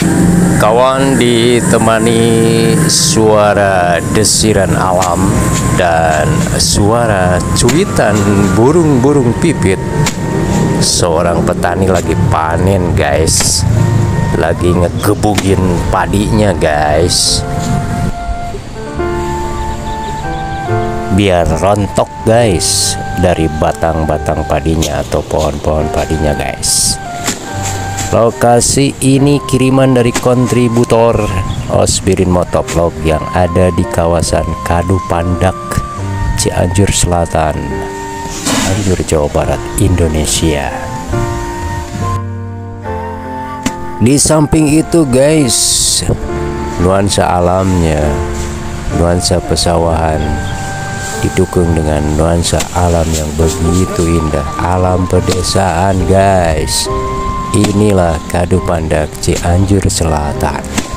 Kawan ditemani suara desiran alam dan suara cuitan burung-burung pipit. Seorang petani lagi panen guys, lagi ngegebugin padinya guys, biar rontok guys dari batang-batang padinya atau pohon-pohon padinya guys. Lokasi ini kiriman dari kontributor Osbirin Motovlog yang ada di kawasan Kadu Pandak, Cianjur Selatan, Cianjur, Jawa Barat, Indonesia. Di samping itu guys, nuansa alamnya, nuansa pesawahan didukung dengan nuansa alam yang begitu indah, alam pedesaan guys. Inilah Kadu Pandak, Cianjur Selatan.